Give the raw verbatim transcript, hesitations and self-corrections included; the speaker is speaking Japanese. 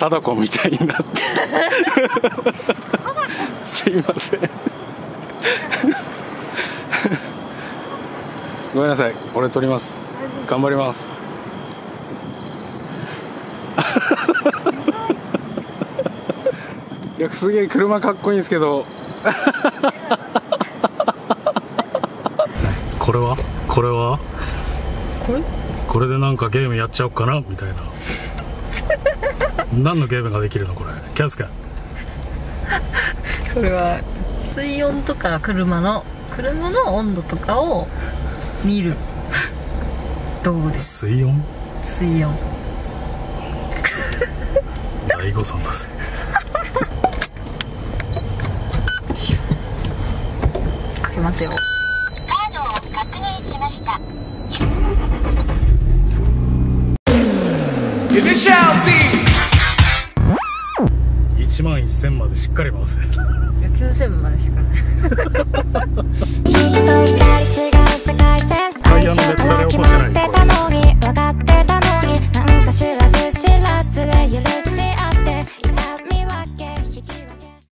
貞子みたいになってすいませんごめんなさい、俺撮ります。頑張ります。いや、すげえ車かっこいいんですけどこれはこれはこれこれでなんかゲームやっちゃおうかなみたいな何のゲームができるのこれ、キャスか。 それは水温とか車の車の温度とかを見る道具です。 水温水温大誤算だぜかけますよ。 カードを確認しました。 いちまんせんまでしっかり回せきゅうせんまでしかない